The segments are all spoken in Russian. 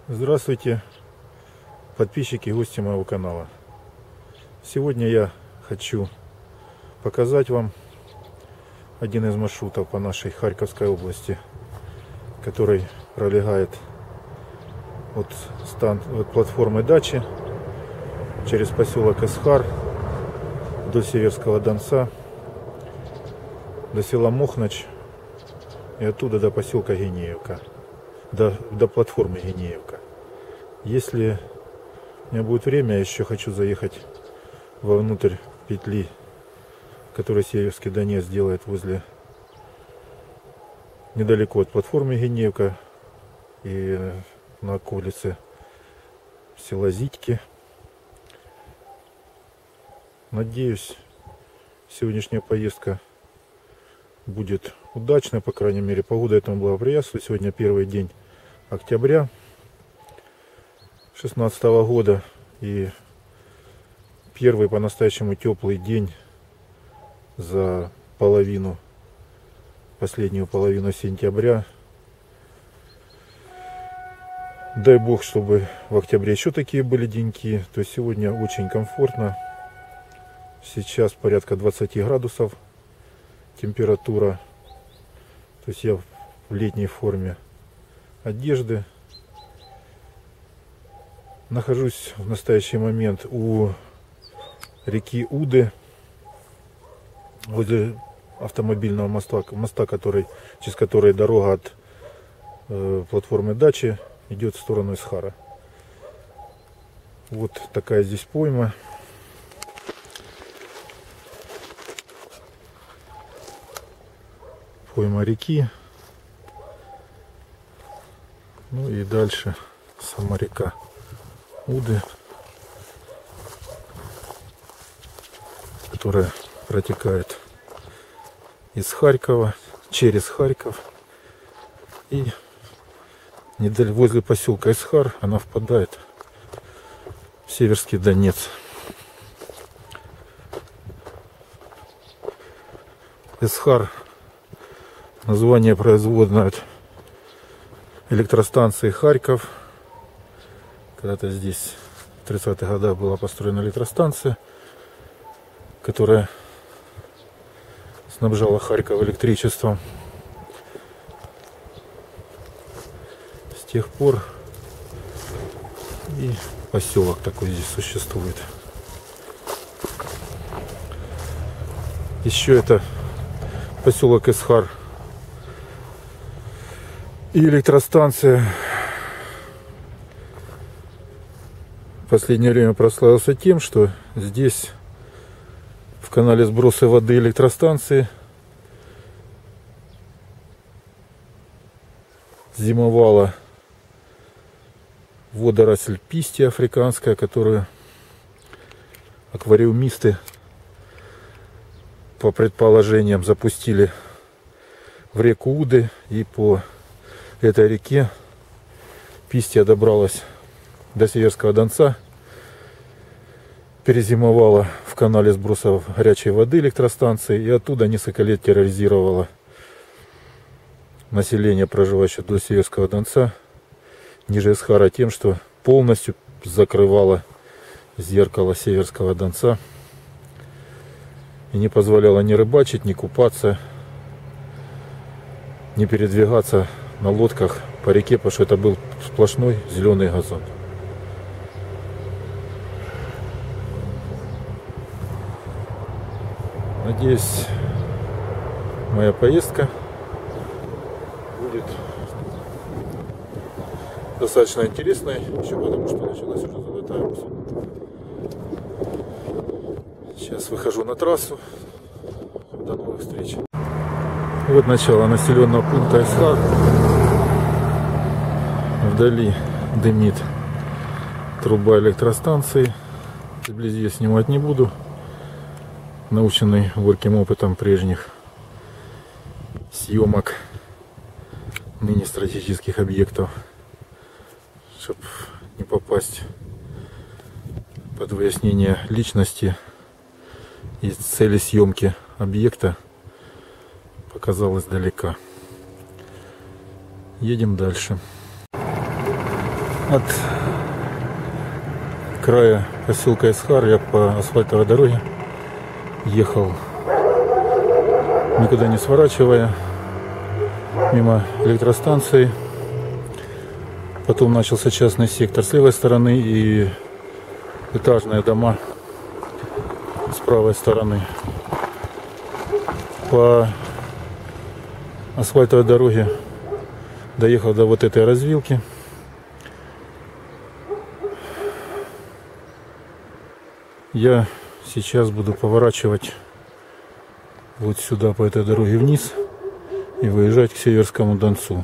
Здравствуйте, подписчики и гости моего канала. Сегодня я хочу показать вам один из маршрутов по нашей Харьковской области, который пролегает от платформы Дачи через поселок Исхар до Северского Донца, до села Мохнач и оттуда до поселка Гинеевка, до платформы Гинеевка. Если у меня будет время, я еще хочу заехать вовнутрь петли, которую Северский Донец делает недалеко от платформы Гинеевка и на околице села Зитьки. Надеюсь, сегодняшняя поездка будет удачной, по крайней мере, погода этому благоприятствует. Сегодня первый день октября 2016 года и первый по-настоящему теплый день за последнюю половину сентября. Дай бог, чтобы в октябре еще такие были деньки. То есть сегодня очень комфортно. Сейчас порядка 20 градусов температура. То есть я в летней форме одежды. Нахожусь в настоящий момент у реки Уды, возле автомобильного моста, через который дорога от платформы Дачи идет в сторону Исхара. Вот такая здесь пойма. Пойма реки. Ну и дальше сама река Уды, которая протекает из Харькова, через Харьков, и возле поселка Исхар она впадает в Северский Донец. Исхар — название производное от электростанции Харьков. Когда-то здесь в 30-х годах была построена электростанция, которая снабжала Харьков электричеством. С тех пор и поселок такой здесь существует. Еще это поселок Исхар и электростанция в последнее время прославился тем, что здесь в канале сброса воды электростанции зимовала водоросль пистия африканская, которую аквариумисты, по предположениям, запустили в реку Уды, и по этой реке пистия добралась до Северского Донца, перезимовала в канале сброса горячей воды электростанции и оттуда несколько лет терроризировала население, проживающее до Северского Донца, ниже Исхара, тем, что полностью закрывала зеркало Северского Донца и не позволяла ни рыбачить, ни купаться, ни передвигаться на лодках по реке, потому что это был сплошной зеленый газон. Надеюсь, моя поездка будет достаточно интересной, еще потому что началась уже золотая осень. Сейчас выхожу на трассу. До новых встреч. Вот начало населенного пункта Исхар. Вдали дымит труба электростанции. Вблизи я снимать не буду, наученный горьким опытом прежних съемок ныне стратегических объектов, чтобы не попасть под выяснение личности и цели съемки объекта, показалось далека. Едем дальше. От края поселка Исхар я по асфальтовой дороге ехал, никуда не сворачивая, мимо электростанции. Потом начался частный сектор с левой стороны и этажные дома с правой стороны. По асфальтовой дороге доехал до вот этой развилки. Я сейчас буду поворачивать вот сюда по этой дороге вниз и выезжать к Северскому Донцу.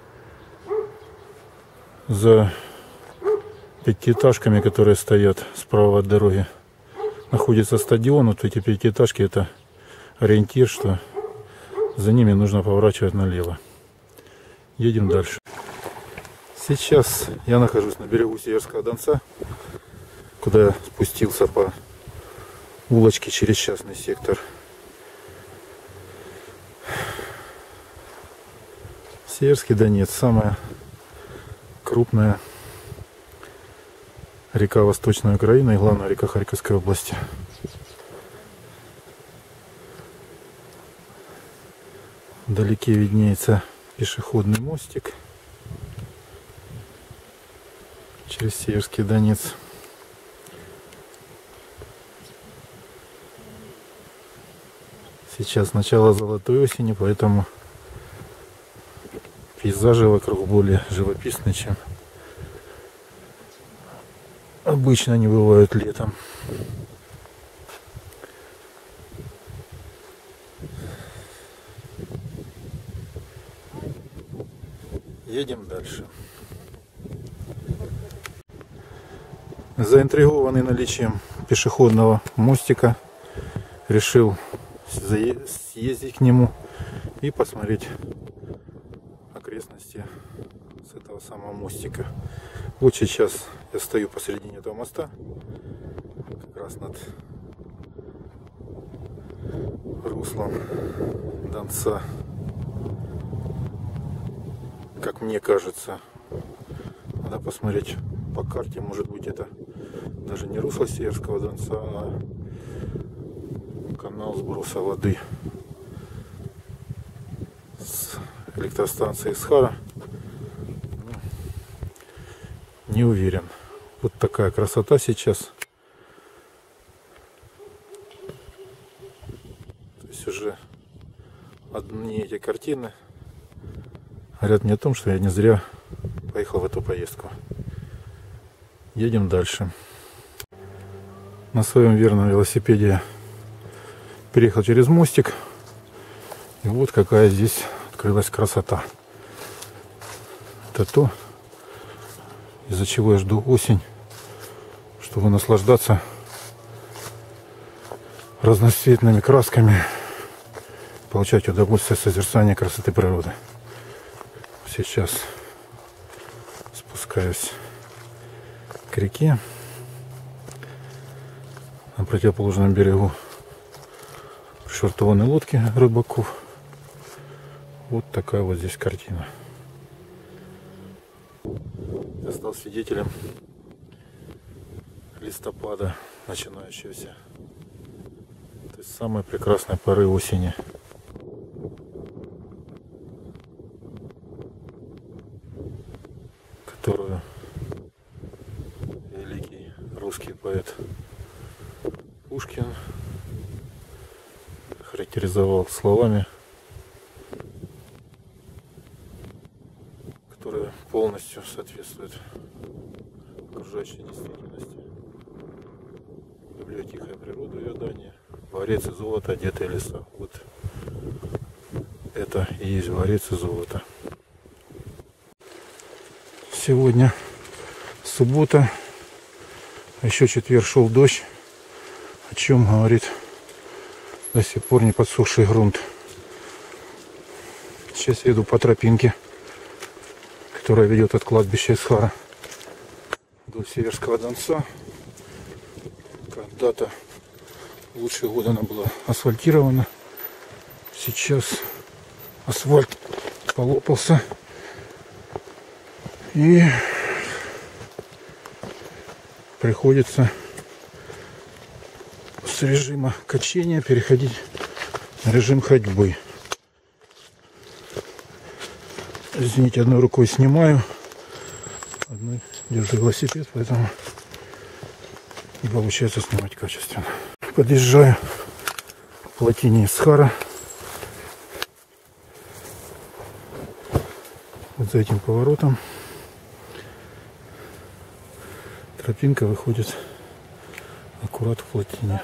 За пятиэтажками, которые стоят справа от дороги, находится стадион. Вот эти пятиэтажки — это ориентир, что за ними нужно поворачивать налево. Едем дальше. Сейчас я нахожусь на берегу Северского Донца, куда я спустился по улочке через частный сектор. Северский Донец — самая крупная река Восточной Украины и главная река Харьковской области. Вдалеке виднеется пешеходный мостик через Северский Донец. Сейчас начало золотой осени, поэтому пейзажи вокруг более живописные, чем обычно они бывают летом. Едем дальше. Заинтригованный наличием пешеходного мостика, решил съездить к нему и посмотреть окрестности с этого самого мостика. Вот сейчас я стою посередине этого моста, как раз над руслом Донца. Как мне кажется, надо посмотреть по карте, может быть, это даже не русло Северского Донца, а канал сброса воды с электростанции Исхара. Не уверен. Вот такая красота сейчас. То есть уже одни эти картины говорят мне о том, что я не зря поехал в эту поездку. Едем дальше. На своем верном велосипеде переехал через мостик. И вот какая здесь открылась красота. Это то, из-за чего я жду осень, чтобы наслаждаться разноцветными красками, получать удовольствие от созерцания красоты природы. Сейчас спускаюсь к реке. На противоположном берегу пришвартованы лодки рыбаков. Вот такая вот здесь картина. Я стал свидетелем листопада, начинающегося. То есть самой прекрасной поры осени. Которую великий русский поэт Пушкин характеризовал словами, которые полностью соответствуют окружающей действительности. Люблю тихая природа ее дания, дворец и золото, одетые леса. Вот это и есть дворец и золото. Сегодня суббота, а еще четверг шел дождь, о чем говорит до сих пор не подсохший грунт. Сейчас я иду по тропинке, которая ведет от кладбища Исхара до Северского Донца. Когда-то в лучшие годы она была асфальтирована. Сейчас асфальт полопался. И приходится с режима качения переходить на режим ходьбы. Извините, одной рукой снимаю, одной держу велосипед, поэтому не получается снимать качественно. Подъезжаю к плотине Исхара. Вот за этим поворотом тропинка выходит аккурат в плотине.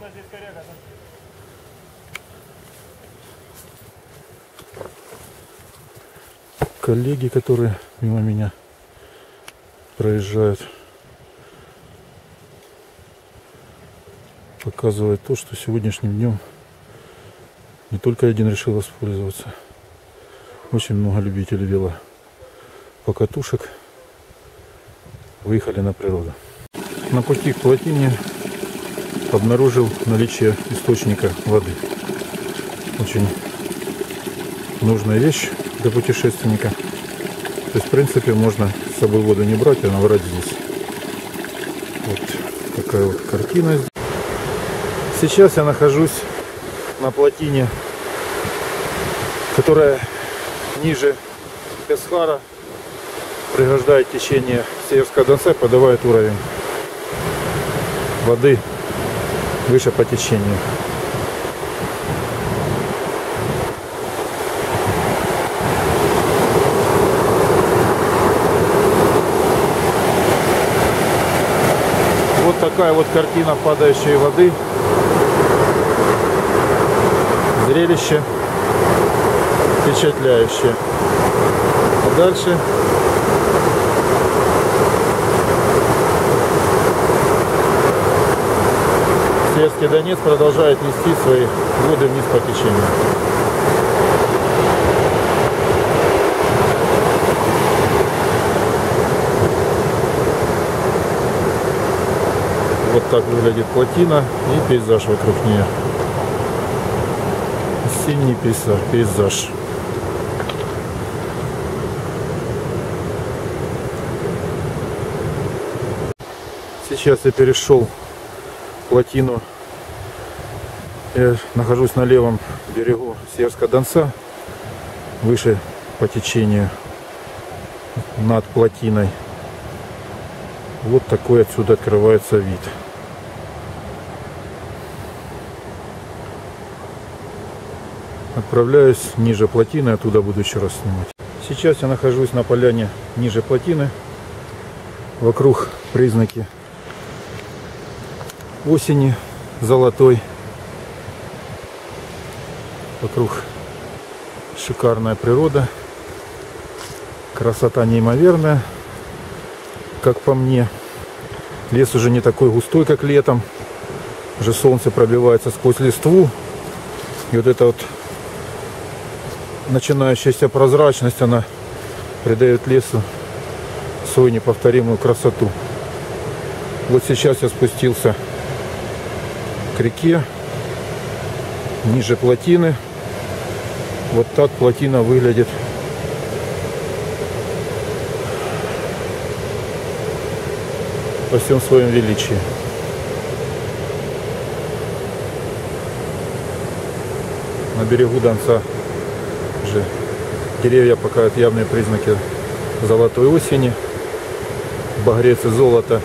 Коллеги, которые мимо меня проезжают, показывают то, что сегодняшним днем не только один решил воспользоваться. Очень много любителей велопокатушек выехали на природу. На пути к плотине обнаружил наличие источника воды. Очень нужная вещь для путешественника. То есть, в принципе, можно с собой воду не брать, а набрать здесь. Вот такая вот картина. Сейчас я нахожусь на плотине, которая ниже Исхара, преграждает течение Северского Донца, подавает уровень воды выше по течению. Вот такая вот картина падающей воды. Зрелище впечатляющее. А дальше Северский Донец продолжает нести свои воды вниз по течению. Вот так выглядит плотина и пейзаж вокруг нее. Осенний пейзаж. Сейчас я перешел плотину. Я нахожусь на левом берегу Северского Донца, выше по течению, над плотиной. Вот такой отсюда открывается вид. Отправляюсь ниже плотины, оттуда буду еще раз снимать. Сейчас я нахожусь на поляне ниже плотины. Вокруг признаки осени золотой. Вокруг шикарная природа. Красота неимоверная, как по мне. Лес уже не такой густой, как летом. Уже солнце пробивается сквозь листву. И вот эта вот начинающаяся прозрачность, она придает лесу свою неповторимую красоту. Вот сейчас я спустился к реке, ниже плотины. Вот так плотина выглядит во всем своем величии. На берегу Донца же деревья показывают явные признаки золотой осени. Багрец и золото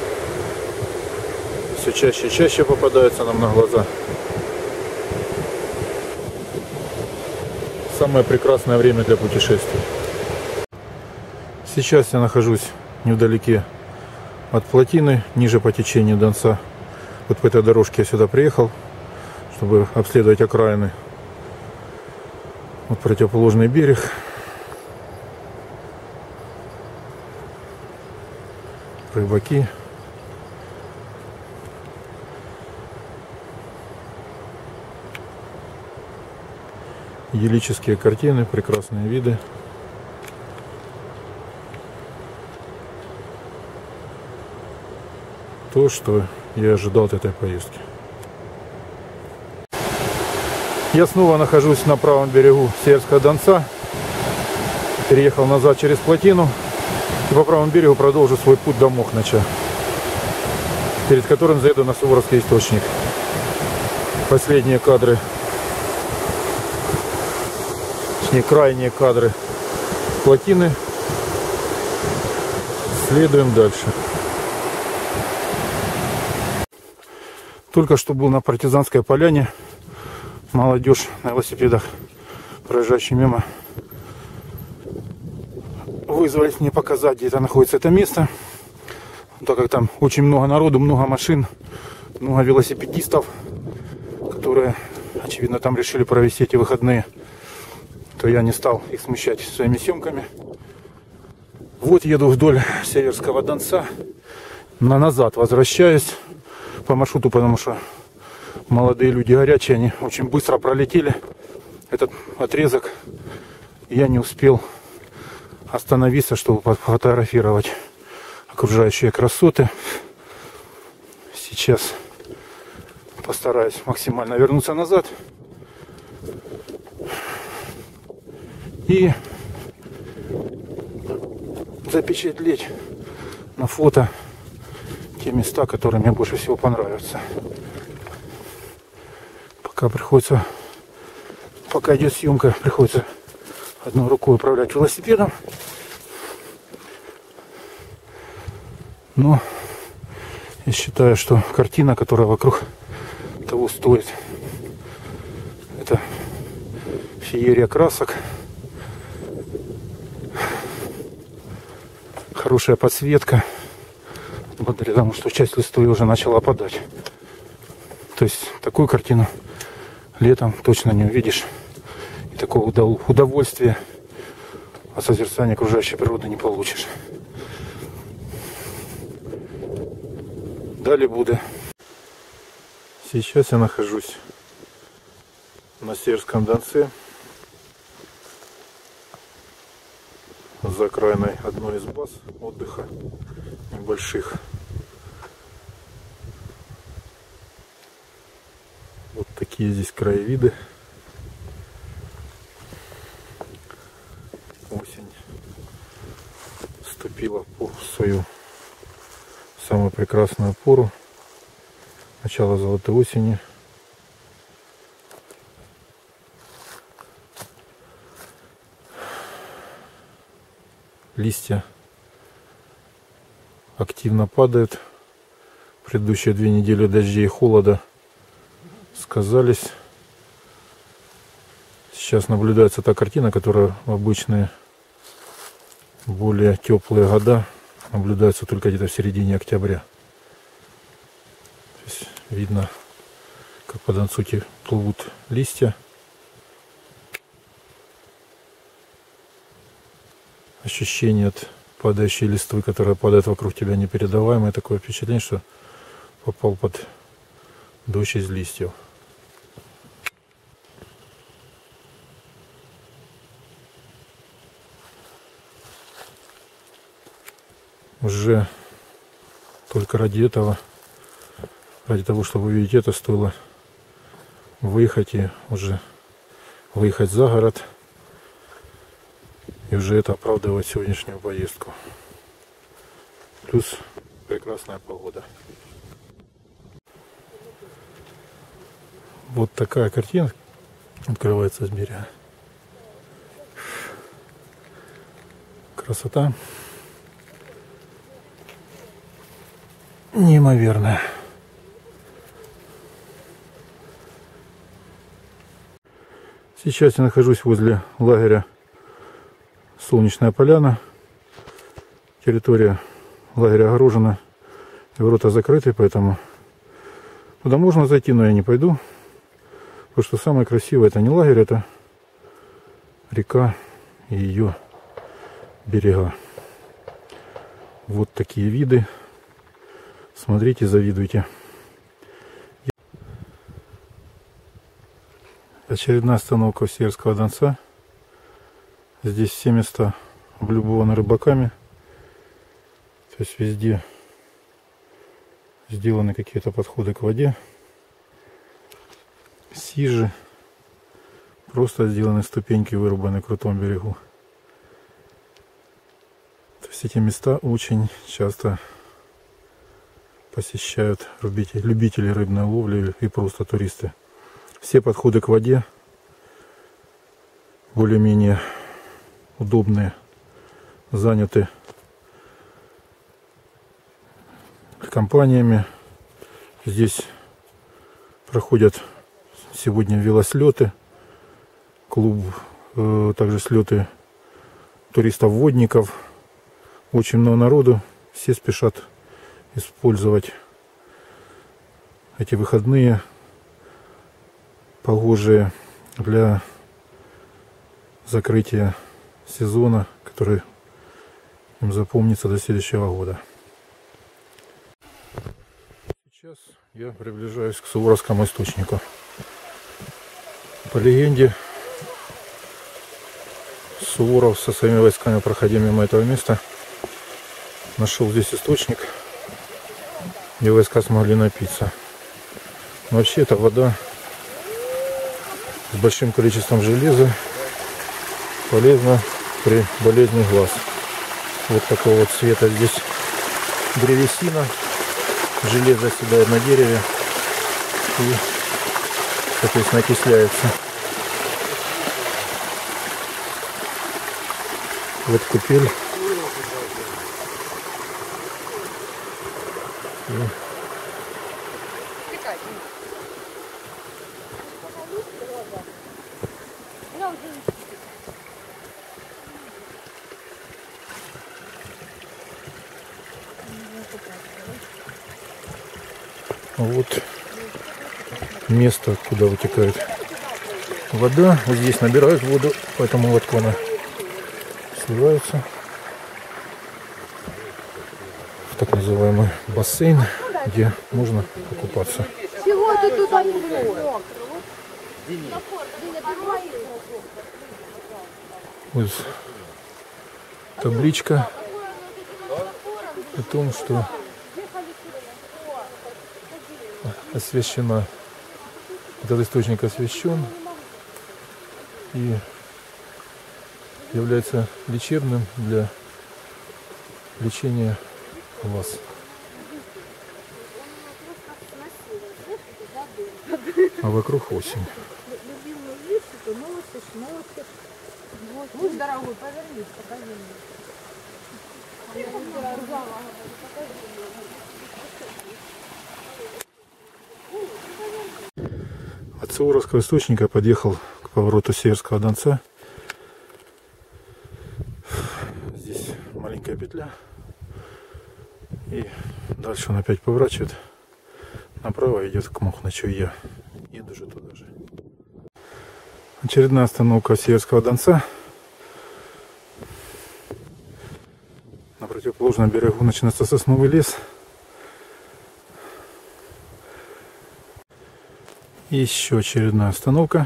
все чаще и чаще попадаются нам на глаза. Самое прекрасное время для путешествий. Сейчас я нахожусь невдалеке от плотины, ниже по течению Донца. Вот по этой дорожке я сюда приехал, чтобы обследовать окраины. Вот противоположный берег. Рыбаки. Идиллические картины, прекрасные виды. То, что я ожидал от этой поездки. Я снова нахожусь на правом берегу Северского Донца. Переехал назад через плотину. И по правому берегу продолжу свой путь до Мохнача. перед которым заеду на Суворовский источник. Последние кадры, точнее крайние кадры плотины. Следуем дальше. Только что был на Партизанской поляне. Молодежь на велосипедах, проезжающая мимо, вызвались мне показать, где это находится это место. Так как там очень много народу, много машин, много велосипедистов, которые, очевидно, там решили провести эти выходные, то я не стал их смущать своими съемками. Вот еду вдоль Северского Донца, назад возвращаюсь по маршруту, потому что молодые люди горячие, они очень быстро пролетели этот отрезок. Я не успел остановиться, чтобы пофотографировать окружающие красоты. Сейчас постараюсь максимально вернуться назад и запечатлеть на фото те места, которые мне больше всего понравятся. Пока идет съемка, приходится одной рукой управлять велосипедом. Но я считаю, что картина, которая вокруг того стоит, это феерия красок, хорошая подсветка, благодаря тому, что часть листвы уже начала опадать. То есть такую картину летом точно не увидишь. И такого удовольствия от созерцания окружающей природы не получишь. Далее буду. Сейчас я нахожусь на Северском Донце, за окраиной одной из баз отдыха небольших. Вот такие здесь краевиды. Осень вступила в свою самую прекрасную пору. Начало золотой осени. Листья активно падают. Предыдущие 2 недели дождей и холода сказались. Сейчас наблюдается та картина, которая в обычные более теплые года наблюдается только где-то в середине октября. То есть видно, как по Донцу плывут листья. Ощущение от падающей листвы, которая падает вокруг тебя, непередаваемое. Такое впечатление, что попал под дождь из листьев. Уже только ради того, чтобы увидеть это, стоило выехать и уже выехать за город. И уже это оправдывает сегодняшнюю поездку. Плюс прекрасная погода. Вот такая картина открывается с берега. Красота неимоверная. Сейчас я нахожусь возле лагеря Солнечная Поляна. Территория лагеря огорожена и ворота закрыты, поэтому туда можно зайти, но я не пойду. Потому что самое красивое — это не лагерь, это река и ее берега. Вот такие виды. Смотрите, завидуйте. Очередная остановка Северского Донца. Здесь все места облюбованы рыбаками. То есть везде сделаны какие-то подходы к воде. Сижи. Просто сделаны ступеньки, вырубаны на крутом берегу. То есть эти места очень часто посещают любители рыбной ловли и просто туристы. Все подходы к воде более-менее удобные, заняты компаниями. Здесь проходят сегодня велослеты, клуб, также слеты туристов-водников. Очень много народу, все спешат использовать эти выходные погожие для закрытия сезона, который им запомнится до следующего года. Сейчас я приближаюсь к Суворовскому источнику. По легенде, Суворов со своими войсками, проходя мимо этого места, нашел здесь источник, где войска смогли напиться. Но вообще это вода с большим количеством железа, полезна при болезни глаз. Вот такого вот цвета здесь древесина, железо оседает на дереве и, соответственно, окисляется. Вот купель. Вот место, куда вытекает вода. Вот здесь набирают воду, поэтому вот она сливается в так называемый бассейн, где можно покупаться. Чего ты туда не влез? Вот табличка о том, что освящена, этот источник освящен и является лечебным для лечения глаз. А вокруг осень. Будь дорогой, повернись, покажи мне. От Суворовского источника подъехал к повороту Северского Донца. Здесь маленькая петля. И дальше он опять поворачивает направо, идет к Мохначу. Я еду же туда же. Очередная остановка Северского Донца. На противоположном берегу начинается сосновый лес. И еще очередная остановка.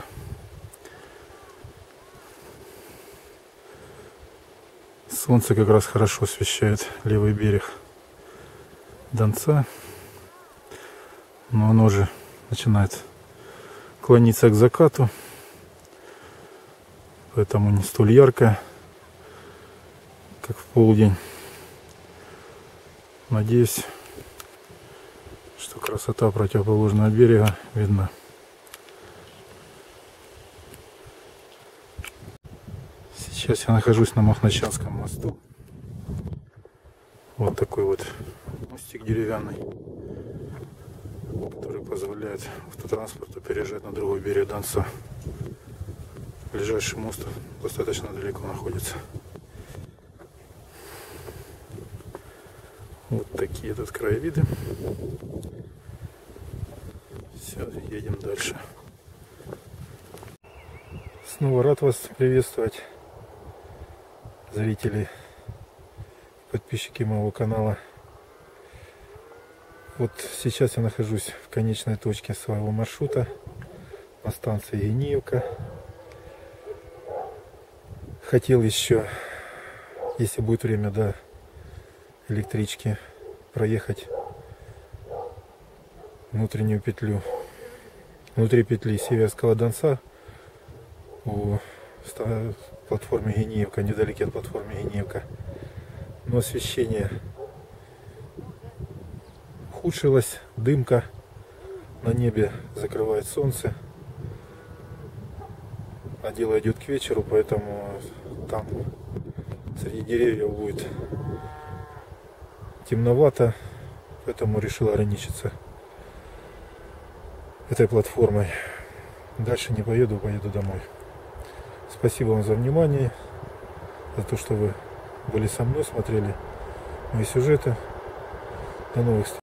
Солнце как раз хорошо освещает левый берег Донца. Но оно уже начинает клониться к закату. Поэтому не столь ярко, как в полдень. Надеюсь, что красота противоположного берега видна. Сейчас я нахожусь на Махначанском мосту. Вот такой вот мостик деревянный, который позволяет автотранспорту переезжать на другой берег Донца. Ближайший мост достаточно далеко находится. Вот такие тут краевиды. Все, едем дальше. Снова рад вас приветствовать, зрители, подписчики моего канала. Вот сейчас я нахожусь в конечной точке своего маршрута на станции Гениевка. Хотел еще, если будет время до электрички, проехать внутреннюю петлю, внутри петли Северского Донца у платформе Гениевка, недалеко от платформы Гениевка. Но освещение ухудшилась, дымка, на небе закрывает солнце, а дело идет к вечеру, поэтому там среди деревьев будет темновато, поэтому решил ограничиться этой платформой. Дальше не поеду, поеду домой. Спасибо вам за внимание, за то, что вы были со мной, смотрели мои сюжеты. До новых встреч.